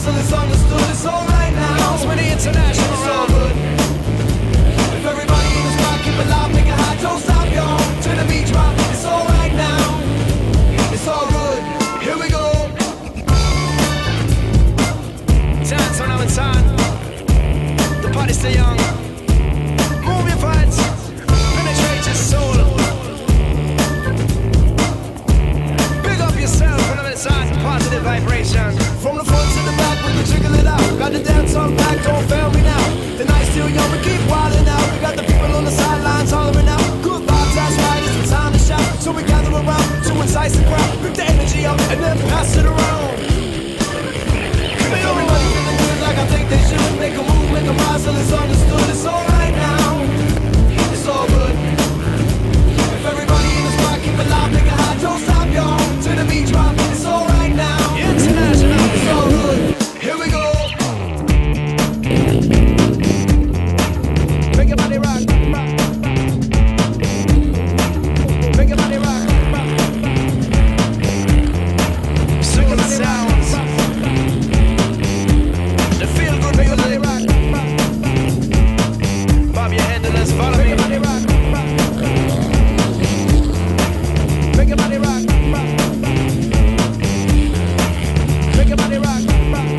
till it's understood. It's alright now. It's with the international. It's all good. If everybody in the spot keep it loud, make it hot, don't stop, y'all. Till the beat drop. It's alright now. It's all good. Here we go. Dance on our time. The party's still young. Move your parts. Penetrate your soul. Big up yourself on the side. Positive vibration. From the front to the back, we can jiggle it out. Got the dance on back, don't fail me now. The night's still young, we keep wildin' out. We got the people on the sidelines hollering out. Good vibes, that's right, it's the time to shout. So we gather around to entice the crowd. Pick the energy up and then pass it around. Everybody feeling good like I think they should. Make a move, make a rise till it's understood. It's alright now. It's all good. If everybody in the spot keep it loud, make it hot, don't stop, y'all. Till the beat drop. It's alright now. International. It's all good. Here we go. Make your body rock. Make your body rock. Swing the sounds. The feel good make your body rock. Bob your head and let's follow me. Make your body rock. Make your body rock. Make your body rock.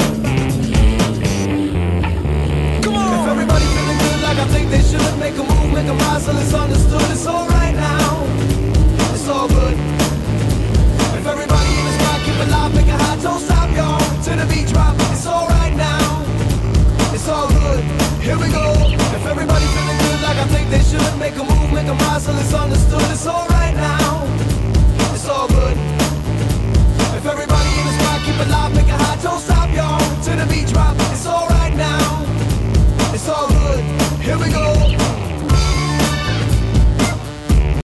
Come on. If everybody feeling good like I think they should, make a move, make a rise till it's understood. It's alright now. It's all good. If everybody in the spot keep it loud, make it hot, don't stop, y'all. Till the beat drop. It's alright now. It's all good. Here we go. If everybody feeling good like I think they should, make a move, make a rise till it's understood. It's alright.